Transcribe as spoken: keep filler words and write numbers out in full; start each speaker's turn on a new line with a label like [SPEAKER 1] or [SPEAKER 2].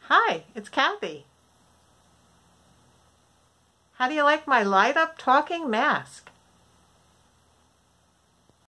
[SPEAKER 1] Hi, it's Kathy. How do you like my light-up talking mask?